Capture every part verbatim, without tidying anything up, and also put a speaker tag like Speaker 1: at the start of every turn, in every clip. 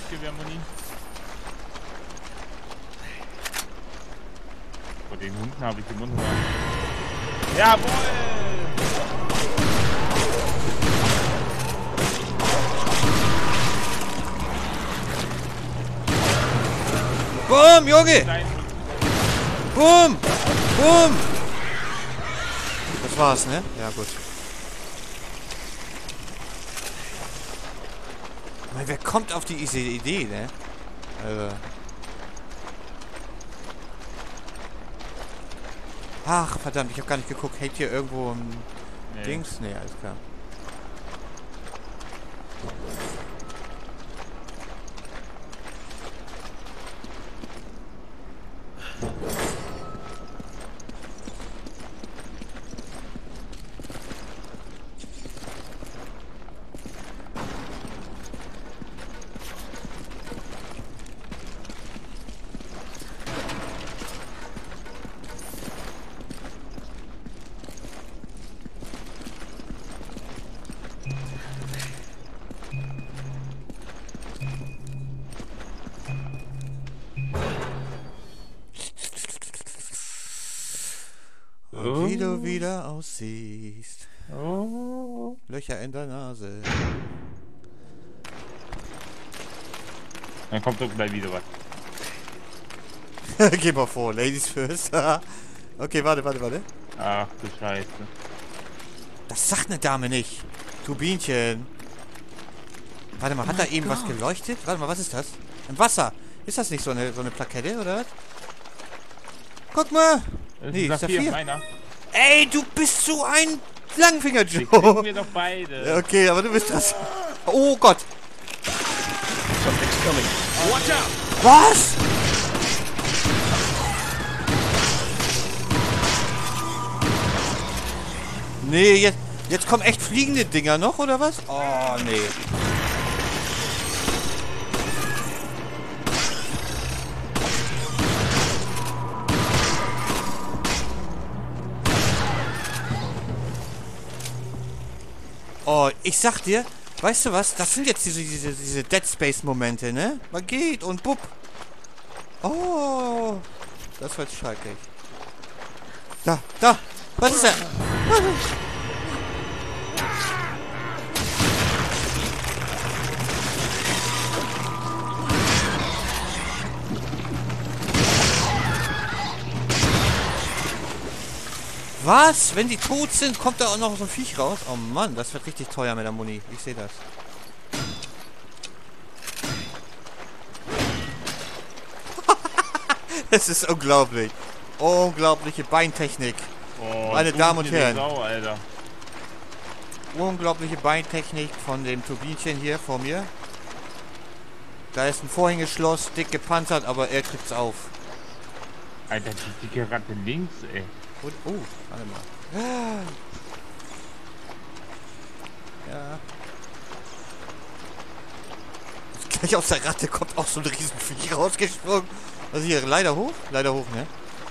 Speaker 1: Luftgewehrmuni. Vor den Hunden habe ich immer nur... Jawohl!
Speaker 2: Boom, Junge! Boom! Boom! Das war's, ne? Ja, gut. Meine, wer kommt auf diese Idee, ne? Also. Ach, verdammt, ich habe gar nicht geguckt. Hängt hier irgendwo ein nee. Dings? Ne, alles klar.
Speaker 1: Oh.
Speaker 2: Wie du wieder aussiehst.
Speaker 1: Oh.
Speaker 2: Löcher in der Nase.
Speaker 1: Dann kommt doch gleich wieder was.
Speaker 2: Geh mal vor, Ladies first. Okay, warte, warte, warte.
Speaker 1: Ach du Scheiße.
Speaker 2: Das sagt eine Dame nicht. Turbinchen. Warte mal, hat
Speaker 3: Oh
Speaker 2: da
Speaker 3: mein
Speaker 2: eben was
Speaker 3: Gott.
Speaker 2: geleuchtet? Warte mal, was ist das? Im Wasser. Ist das nicht so eine, so eine Plakette, oder was? Guck mal.
Speaker 1: Das
Speaker 2: Nee,
Speaker 1: ist
Speaker 2: Saphir.
Speaker 1: Saphir, meiner.
Speaker 2: Ey, du bist so ein Langfinger,
Speaker 1: Die kriegen
Speaker 2: Joe.
Speaker 1: wir doch beide.
Speaker 2: Ja, okay, aber du bist das. Oh Gott.
Speaker 3: Something's coming. Watch out!
Speaker 2: Was? Nee, jetzt, jetzt kommen echt fliegende Dinger noch, oder was? Oh, nee. Oh, ich sag dir, weißt du was? Das sind jetzt diese, diese, diese Dead Space Momente, ne? Man geht und bupp. Oh, das wird schrecklich. Da, da. Was ist er? Was? Wenn die tot sind, kommt da auch noch so ein Viech raus? Oh Mann, das wird richtig teuer mit der Muni. Ich sehe das. Das ist unglaublich. Unglaubliche Beintechnik.
Speaker 1: Oh,
Speaker 2: Meine
Speaker 1: du
Speaker 2: Damen und
Speaker 1: hier
Speaker 2: Herren.
Speaker 1: Sau, Alter.
Speaker 2: Unglaubliche Beintechnik von dem Turbinchen hier vor mir. Da ist ein Vorhängeschloss, dick gepanzert, aber er kriegt's auf.
Speaker 1: Alter, die dicke Ratte links, ey.
Speaker 2: Und, oh, warte mal. Ja. Gleich aus der Ratte kommt auch so ein Riesenviech rausgesprungen. Also hier, leider hoch? Leider hoch, ne?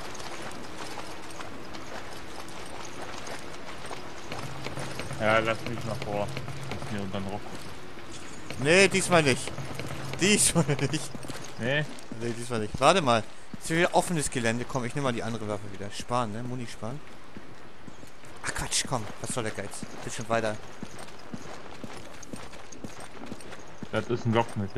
Speaker 1: Ja, lass mich mal vor. Lass mir unter den Rock.
Speaker 2: Nee, diesmal nicht. Diesmal nicht.
Speaker 1: Nee?
Speaker 2: Nee, diesmal nicht. Warte mal. Ist hier wieder offenes Gelände. Komm, ich nehme mal die andere Waffe wieder. Sparen, ne? Muni sparen. Ach Quatsch, komm. Was soll der Geiz? Bisschen weiter.
Speaker 1: Das ist ein Lockmittel.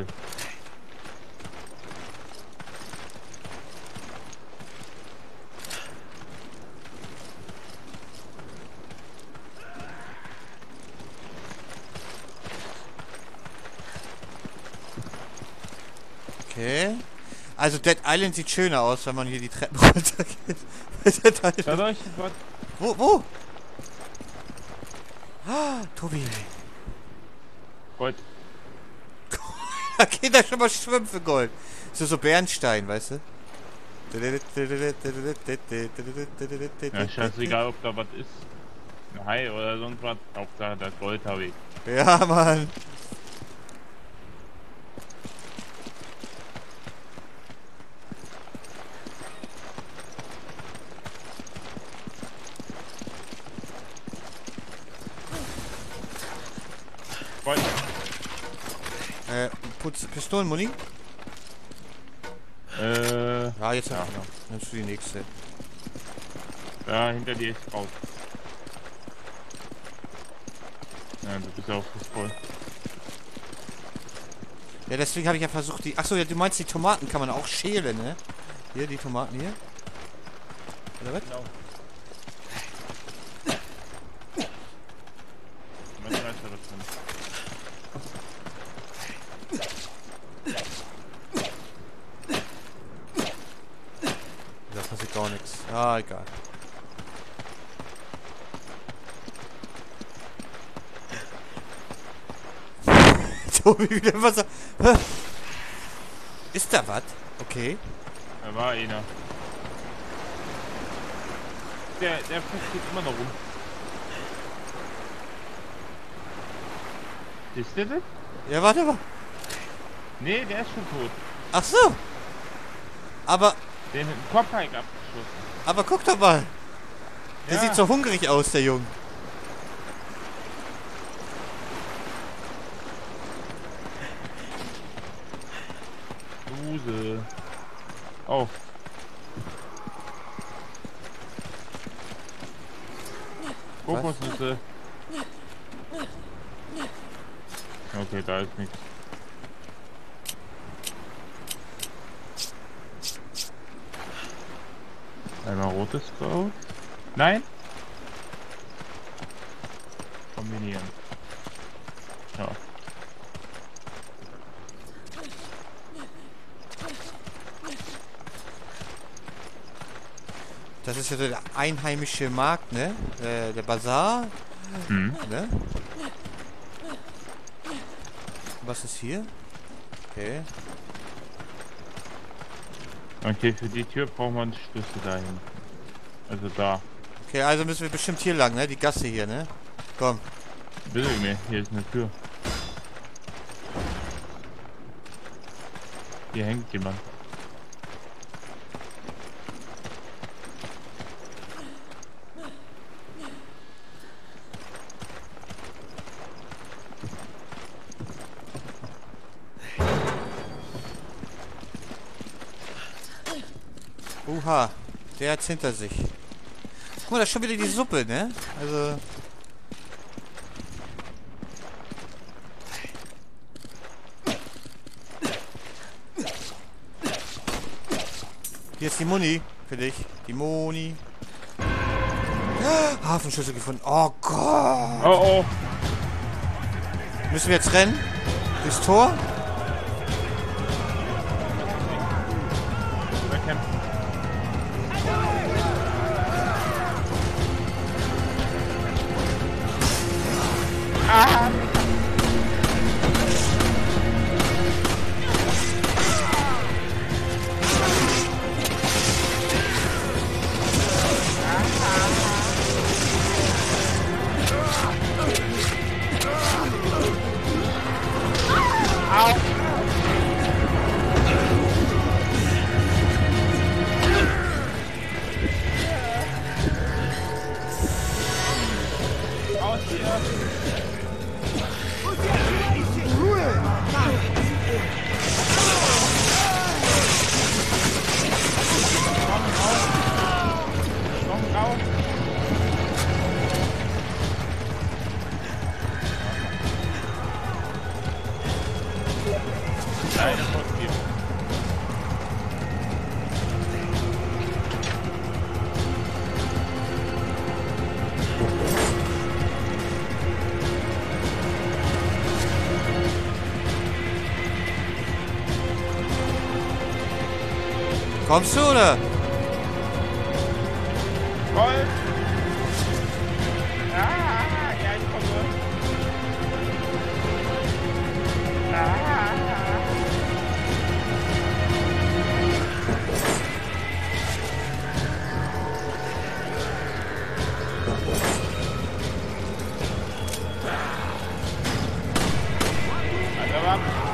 Speaker 2: Okay. Also Dead Island sieht schöner aus, wenn man hier die Treppen runtergeht.
Speaker 1: Da leuchtet was.
Speaker 2: Wo, wo? Ah, Tobi.
Speaker 1: Gold.
Speaker 2: Da geht er schon mal schwimmen für Gold. So, so Bernstein, weißt du?
Speaker 1: Ja, scheißegal, ob da was ist. Ein Hai oder sonst was. Hauptsache das Gold habe ich.
Speaker 2: Ja, Mann.
Speaker 1: Gold.
Speaker 2: Äh, kurz Pistolenmuni?
Speaker 1: Äh,
Speaker 2: Ja, jetzt
Speaker 1: ja.
Speaker 2: hab ich noch. Nimmst du die nächste.
Speaker 1: Da hinter dir ist raus. Ja, du bist ja auch fast voll.
Speaker 2: Ja, deswegen habe ich ja versucht, die... Achso, ja, du meinst, die Tomaten kann man auch schälen, ne? Hier, die Tomaten hier. Oder was?
Speaker 1: Genau. Was weißt du davon?
Speaker 2: Da passiert gar nichts. Ah, egal. Tobi wieder was. Hä? Ist da was? Okay.
Speaker 1: Da war einer. Der, der Fuchs geht immer noch rum. Ist der das?
Speaker 2: Ja, warte mal.
Speaker 1: Nee, der ist schon tot.
Speaker 2: Ach so. Aber,
Speaker 1: Den mit dem Kopf halt abgeschossen.
Speaker 2: aber guck doch mal. Der
Speaker 1: Ja.
Speaker 2: sieht so hungrig aus, der Junge.
Speaker 1: Duse. Auf. Kokosnüsse. Okay, da ist nichts. Einmal rotes drauf. Nein? Kombinieren. Ja.
Speaker 2: Das ist ja so der einheimische Markt, ne? Äh, der Bazar.
Speaker 1: Hm.
Speaker 2: Ne? Was ist hier? Okay.
Speaker 1: Okay, für die Tür braucht man Schlüssel dahin. Also da.
Speaker 2: Okay, also müssen wir bestimmt hier lang, ne? Die Gasse hier, ne? Komm.
Speaker 1: Bitte mir, hier ist eine Tür. Hier hängt jemand.
Speaker 2: Uha. Der hat's hinter sich. Guck mal, da ist schon wieder die Suppe, ne? Also... Hier ist die Muni für dich. Die Moni. Ah, Hafenschlüssel gefunden. Oh Gott.
Speaker 1: Oh oh!
Speaker 2: Müssen wir jetzt rennen? Durchs Tor?
Speaker 1: Wer kämpft? Ah! Aus hier! Komm raus! Eine von dir.
Speaker 2: Kommst du, oder?
Speaker 1: Voll! Ah, ja, ich komme. Ah. Also,